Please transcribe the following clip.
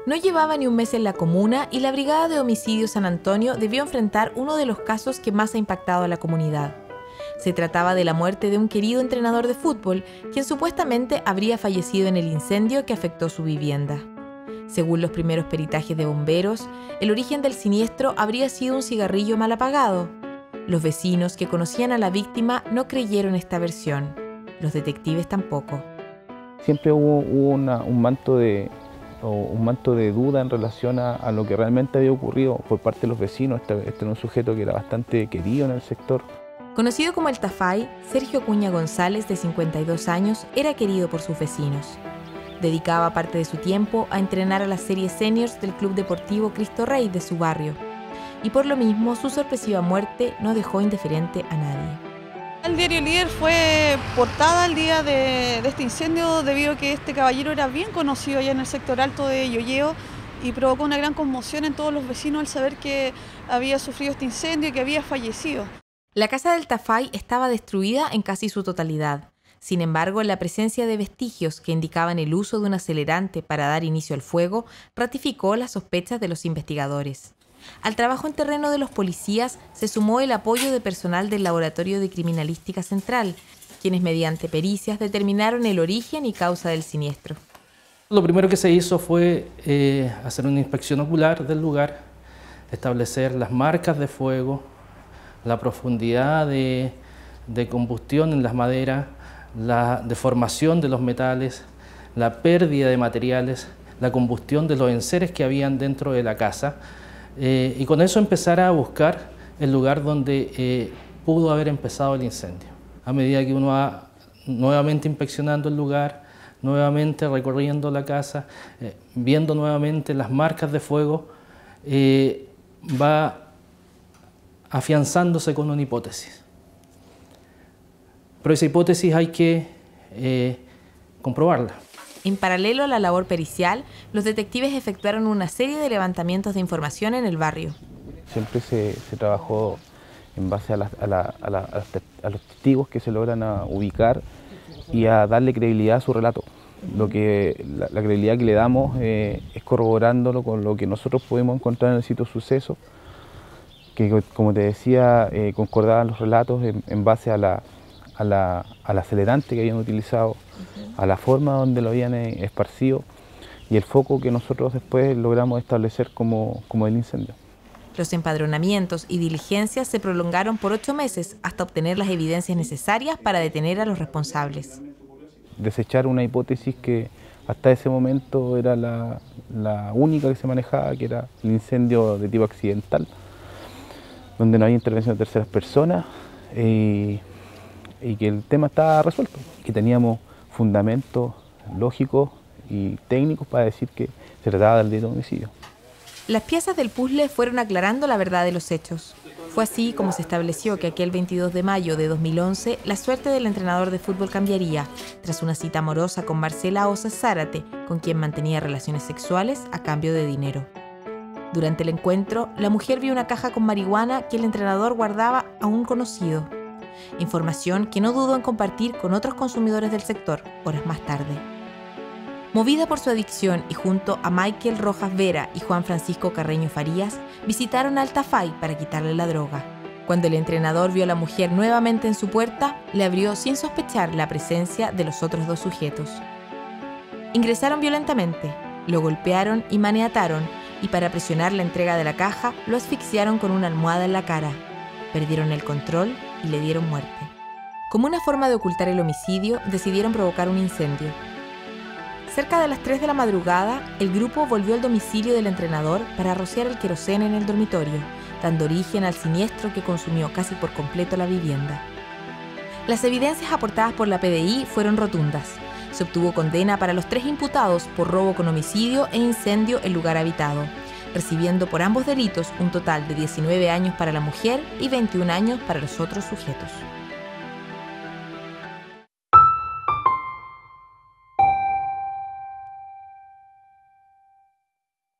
No llevaba ni un mes en la comuna y la Brigada de Homicidios San Antonio debió enfrentar uno de los casos que más ha impactado a la comunidad. Se trataba de la muerte de un querido entrenador de fútbol, quien supuestamente habría fallecido en el incendio que afectó su vivienda. Según los primeros peritajes de bomberos, el origen del siniestro habría sido un cigarrillo mal apagado. Los vecinos que conocían a la víctima no creyeron esta versión. Los detectives tampoco. Siempre hubo un manto de duda en relación a lo que realmente había ocurrido por parte de los vecinos. Este era un sujeto que era bastante querido en el sector. Conocido como el Tafay, Sergio Acuña González, de 52 años, era querido por sus vecinos. Dedicaba parte de su tiempo a entrenar a las series seniors del Club Deportivo Cristo Rey de su barrio. Y por lo mismo, su sorpresiva muerte no dejó indiferente a nadie. El diario Líder fue portada el día de este incendio debido a que este caballero era bien conocido allá en el sector alto de Yoyeo y provocó una gran conmoción en todos los vecinos al saber que había sufrido este incendio y que había fallecido. La casa del Tafay estaba destruida en casi su totalidad. Sin embargo, la presencia de vestigios que indicaban el uso de un acelerante para dar inicio al fuego ratificó las sospechas de los investigadores. Al trabajo en terreno de los policías se sumó el apoyo de personal del Laboratorio de Criminalística Central, quienes mediante pericias determinaron el origen y causa del siniestro. Lo primero que se hizo fue hacer una inspección ocular del lugar, establecer las marcas de fuego, la profundidad de combustión en las maderas, la deformación de los metales, la pérdida de materiales, la combustión de los enseres que habían dentro de la casa, y con eso empezar a buscar el lugar donde pudo haber empezado el incendio. A medida que uno va nuevamente inspeccionando el lugar, nuevamente recorriendo la casa, viendo nuevamente las marcas de fuego, va afianzándose con una hipótesis. Pero esa hipótesis hay que comprobarla. En paralelo a la labor pericial, los detectives efectuaron una serie de levantamientos de información en el barrio. Siempre se trabajó en base a los testigos que se logran ubicar y a darle credibilidad a su relato. La credibilidad que le damos es corroborándolo con lo que nosotros podemos encontrar en el sitio de suceso, que como te decía, concordaban los relatos en base al acelerante que habían utilizado, a la forma donde lo habían esparcido y el foco que nosotros después logramos establecer como el incendio. Los empadronamientos y diligencias se prolongaron por 8 meses hasta obtener las evidencias necesarias para detener a los responsables. Desechar una hipótesis que hasta ese momento era la única que se manejaba, que era el incendio de tipo accidental, donde no había intervención de terceras personas y que el tema estaba resuelto, que teníamos fundamentos lógicos y técnicos para decir que se trataba del delito de homicidio. Las piezas del puzzle fueron aclarando la verdad de los hechos. Fue así como se estableció que aquel 22 de mayo de 2011 la suerte del entrenador de fútbol cambiaría tras una cita amorosa con Marcela Osa Zárate, con quien mantenía relaciones sexuales a cambio de dinero. Durante el encuentro, la mujer vio una caja con marihuana que el entrenador guardaba a un conocido. Información que no dudó en compartir con otros consumidores del sector horas más tarde. Movida por su adicción y junto a Michael Rojas Vera y Juan Francisco Carreño Farías, visitaron al Tafay para quitarle la droga. Cuando el entrenador vio a la mujer nuevamente en su puerta, le abrió sin sospechar la presencia de los otros 2 sujetos. Ingresaron violentamente, lo golpearon y maniataron, y para presionar la entrega de la caja, lo asfixiaron con una almohada en la cara. Perdieron el control y le dieron muerte. Como una forma de ocultar el homicidio, decidieron provocar un incendio. Cerca de las 3 de la madrugada, el grupo volvió al domicilio del entrenador para rociar el queroseno en el dormitorio, dando origen al siniestro que consumió casi por completo la vivienda. Las evidencias aportadas por la PDI fueron rotundas. Se obtuvo condena para los 3 imputados por robo con homicidio e incendio en lugar habitado, recibiendo por ambos delitos un total de 19 años para la mujer y 21 años para los otros sujetos.